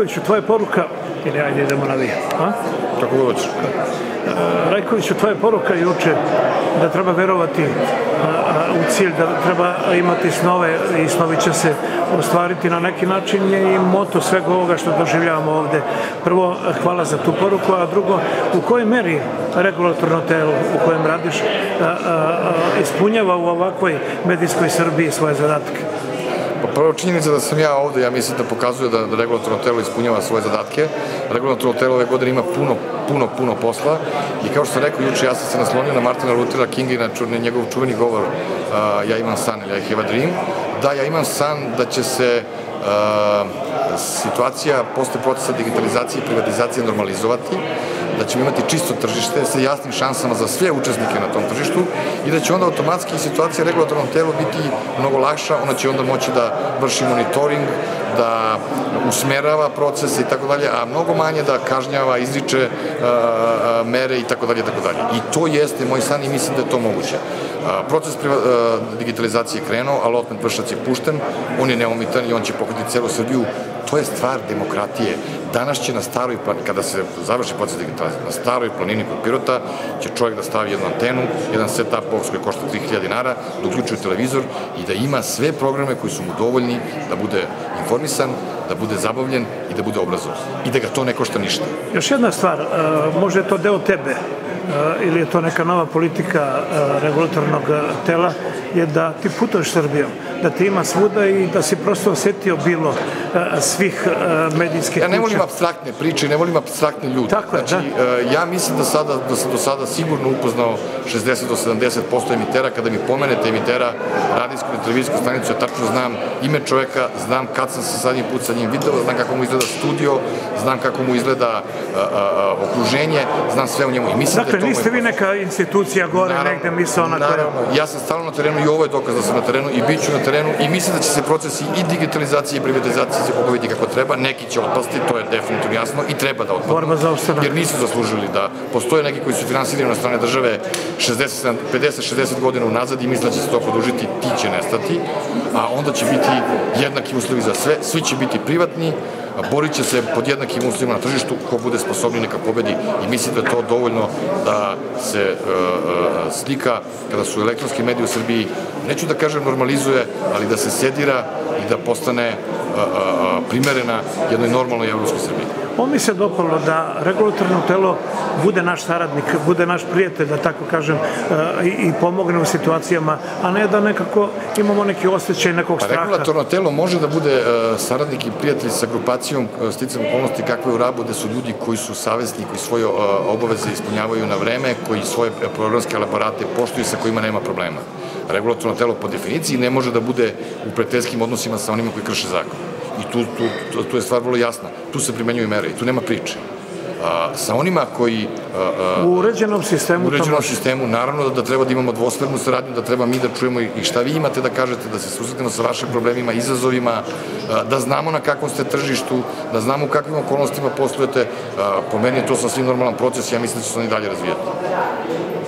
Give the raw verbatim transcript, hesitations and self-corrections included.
Rajkoviću, tvoja poruka, ili ajde idemo na vi, a? Kako god hoćeš. Rajkoviću, tvoja poruka juče da treba verovati u cilj, da treba imati snove i snovi će se ostvariti na neki način je i moto svega ovoga što doživljavamo ovde. Prvo, hvala za tu poruku, a drugo, u kojoj meri regulatorno telo u kojem radiš ispunjava u ovakvoj medijskoj Srbiji svoje zadatke? Prvo, činjenica da sam ja ovde, ja mislim da pokazuje da regulatorno telo ispunjava svoje zadatke. Regulatorno telo ove godine ima puno, puno, puno posla i kao što sam rekao juče, ja sam se naslonio na Martina Luthera Kinga i na njegov čuveni govor ja imam san ili I have a dream. Da, ja imam san da će se situacija posle procesa digitalizacije i privatizacije normalizovati, da ćemo imati čisto tržište sa jasnim šansama za sve učesnike na tom tržištu i da će onda automatski situacija regulatornom telu biti mnogo lakša, ona će onda moći da vrši monitoring, da usmerava procese i tako dalje, a mnogo manje da kažnjava, izriče mere i tako dalje i tako dalje. I to jeste moj san i mislim da je to moguće. Proces digitalizacije je krenuo, allotment vršac je pušten, on je neomitan i on će pokriti celu Srbiju. To je stvar demokratije. Danas će na staroj planini, kada se završi proces digitalizacije, na staroj planini kod Pirota će čovjek da stavi jednu antenu, jedan set-up box koji košta tri hiljade dinara, da uključuje televizor i da ima sve programe koji su mu dovoljni da bude informisan, da bude zabavljen i da bude obrazovan. I da ga to ne košta ništa. Još jedna stvar, možda je to deo tebe, ili je to neka nova politika regulatornog tela, je da ti putuješ Srbijom, da ti ima svuda i da si prosto osetio bilo svih medijskih kuća. Ja ne volim apstraktne priče, ne volim apstraktne ljude. Tako je, da. Ja mislim da sam do sada sigurno upoznao šezdeset do sedamdeset posto emitera. Kada mi pomenete emitera, radijsku ili televizijsku stanicu, ja tačno znam ime čoveka, znam kad sam se zadnji put sa njim video, znam kako mu izgleda studio, znam kako mu izgleda okruženje, znam sve o njemu. Dakle, niste vi neka institucija gore, negde misao na koje... Naravno, ja sam stalno na terenu i ovo je dokaz da sam na terenu i bit ću na terenu i mislim da će se procesi i digitalizacije i privatizacije se obaviti kako treba. Neki će otpasti, to je definitivno jasno i treba da otpadnu, jer nisu zaslužili da postoje neki koji su finansirani na strane države pedeset šezdeset godina unazad i misle da će se to produžiti, ti će nestati, a onda će biti jednaki uslovi za sve, svi će biti privatni, borit će se pod jednakim uslovima na tržištu, ko bude sposobni neka pobedi i mislim da je to dovoljno da se slika, kada su elektronski mediji u Srbiji, neću da kažem normalizuje, ali da se sedira i da postane primerena jednoj normalnoj evropskoj Srbiji. Ovo mi se dopalo da regulatorno telo bude naš saradnik, bude naš prijatelj, da tako kažem, i pomogne u situacijama, a ne da nekako imamo neki osjećaj nekog straha. Regulatorno telo može da bude saradnik i prijatelj sa grupacijom sticam okolnosti kakve u Rabu, gde su ljudi koji su savesni, koji svoje obaveze ispunjavaju na vreme, koji svoje programske aparate poštuju, sa kojima nema problema. Regulatorno telo po definiciji ne može da bude u prijateljskim odnosima sa onima koji krše zakon. I tu je stvar vrlo jasna. Tu se primenjuju mere i tu nema priče. Sa onima koji... U uređenom sistemu... U uređenom sistemu, naravno da treba da imamo dvosmernu saradnju, da treba mi da čujemo i šta vi imate da kažete, da se susretimo sa vašim problemima, izazovima, da znamo na kakvom ste tržištu, da znamo u kakvim okolnostima poslujete. Po meni je to sasvim normalan proces i ja mislim da će se on i dalje razvijati.